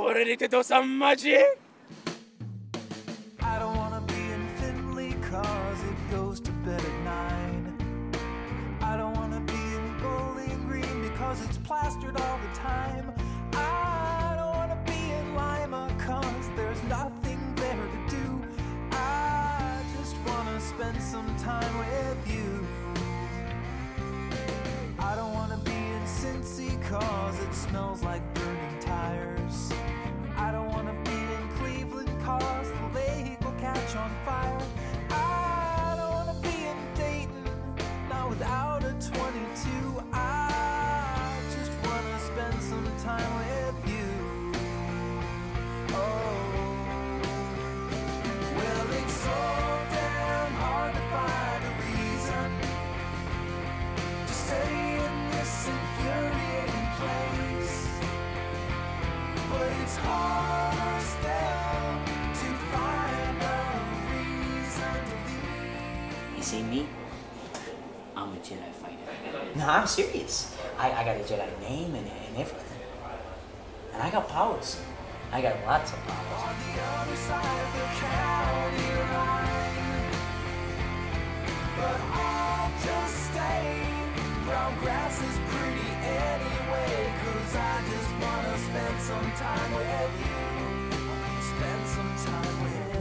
ready to do some magic? I don't wanna be in Findlay cause it goes to bed at 9. I don't wanna be in Bowling Green because it's plastered all the time. I don't wanna be in Lima cause there's nothing there to do. I just wanna spend some time with you. I don't wanna be in Cincy cause it smells like burning tires. I don't wanna be in Cleveland cause the lake will catch on fire. I don't wanna be in Dayton, not without a 22. I just wanna spend some time with you. Oh, well, it's so damn hard to find a reason to stay in this infuriating place. But it's harder still to find a reason to leave. You see me? I'm a Jedi fighter. No, I'm serious. I got a Jedi name and everything. And I got powers. I got lots of powers. On the other side of the county line, but I'll just stay. Brown grass is pretty anyway, 'cause I just wanna spend some time with you. Spend some time with you.